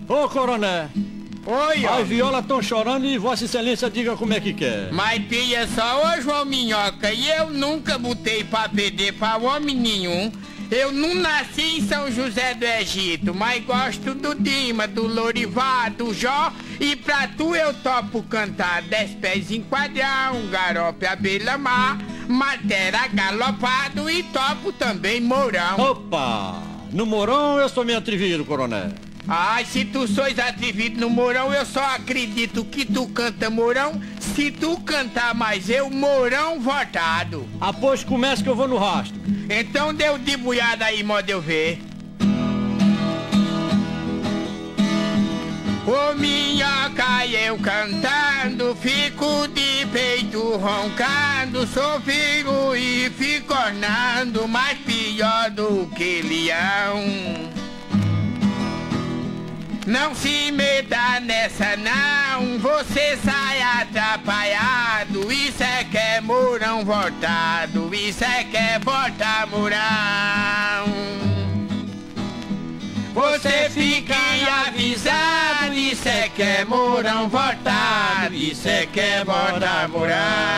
Ô, coronel. Oi, ó. As violas estão chorando e Vossa Excelência diga como é que quer. Mas pia só, ô João Minhoca, e eu nunca botei pra perder pra homem nenhum. Eu não nasci em São José do Egito, mas gosto do Dima, do Lorivar, do Jó. E pra tu eu topo cantar 10 pés em quadrão, garope à beira-mar, matera galopado e topo também Mourão. Opa! No Mourão eu sou meio atrevido, coronel. Ai, se tu sois atrevido no Mourão, eu só acredito que tu canta Mourão se tu cantar mais eu, Mourão votado. Ah, pois começa que eu vou no rastro. Então deu de buiada aí, modo eu ver. Ô minhoca, eu cantando, fico de peito roncando, sou filho e fico ornando, mais pior do que leão. Não se meta nessa não, você sai atrapalhado. Isso é que é Mourão votado, isso é que é votar Mourão. Você fica avisado, isso é que é Mourão votado, isso é que é votar Mourão.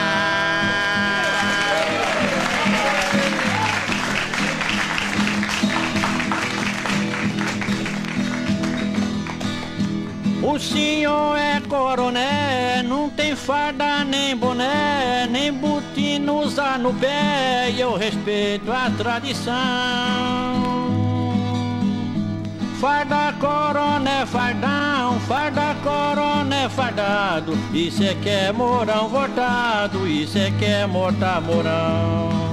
O senhor é coronel, não tem farda nem boné, nem botina usar no pé, e eu respeito a tradição. Farda coronel fardão, farda coronel fardado, isso é que é Mourão votado, isso é que é mortar Mourão.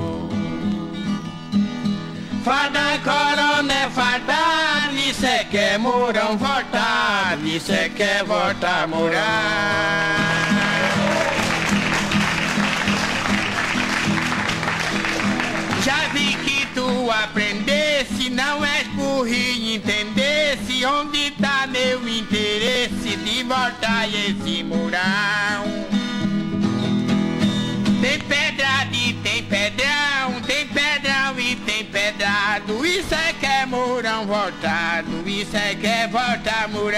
Farda coronel fardado, isso é que é Mourão votado, isso é que é votar Mourão. Já vi que tu aprendesse, não és burrinho, entendesse onde tá meu interesse de votar esse Mourão. Tem pedra e tem pedrão, tem pedrão e tem pedrado, isso é que é Mourão votado, isso é que é votar Mourão.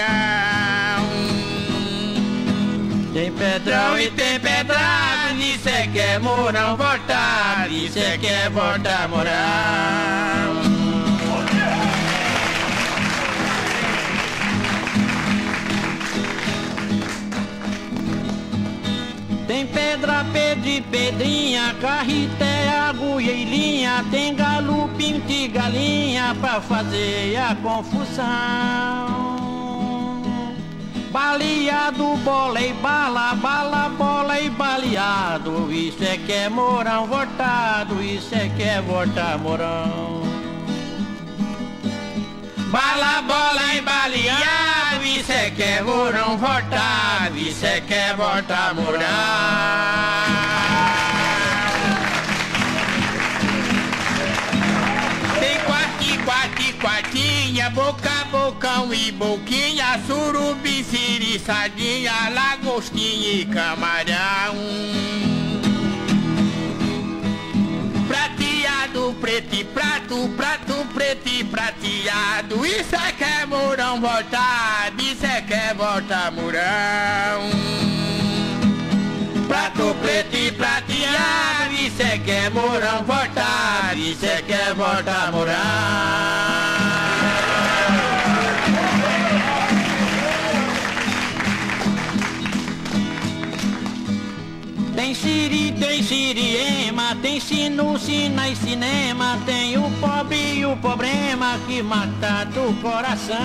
Tem pedrão E tem pedrado, isso é que é Mourão votado, isso é que é votar Mourão. Tem pedra, pedra e pedrinha, carreté, agulha e linha, tem galo, pinto e galinha pra fazer a confusão. Baleado, bola e bala, bala, bola e baleado, isso é que é Mourão votado, isso é que é votar Mourão. Bala, bola e baleado, isso é que é Mourão votado, isso é que é votar Mourão. Tem quati, quartinha, boca, bocão e boquinha, surubi, siri, sardinha, lagostinha e camarão. Prateado, preto e prato, prato, preto e prateado, isso é que é Mourão votado, isso é que é votar Mourão. Prato, preto e prateado, isso é que é Mourão votado, isso é que é votar Mourão. Tem siri, tem siriema, tem sino, sina e cinema, tem o pobre e o problema que mata do coração.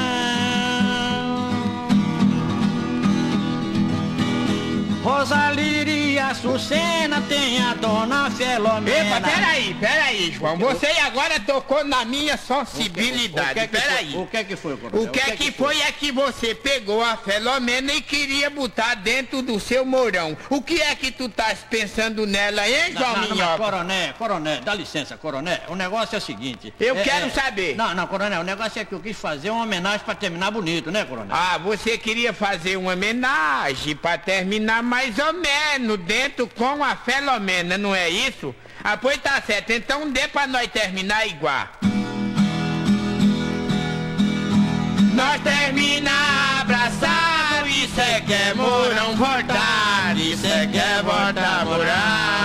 Rosalira e Açucena, tem a dona Filomena. Epa, peraí, João, você agora tocou na minha sensibilidade, peraí. O que é que foi, coronel? O que é que foi é que você pegou a Filomena e queria botar dentro do seu Mourão. O que é que tu estás pensando nela, hein, João Minhoca? Coronel, dá licença, coronel. O negócio é o seguinte. Eu quero saber. Não, coronel, o negócio é que eu quis fazer uma homenagem pra terminar bonito, né, coronel? Ah, você queria fazer uma homenagem pra terminar mais ou menos dentro com a Filomena, não é isso? Ah, pois tá certo, então dê pra nós terminar igual. Nós terminar quer morão votado, e cê quer votar morão.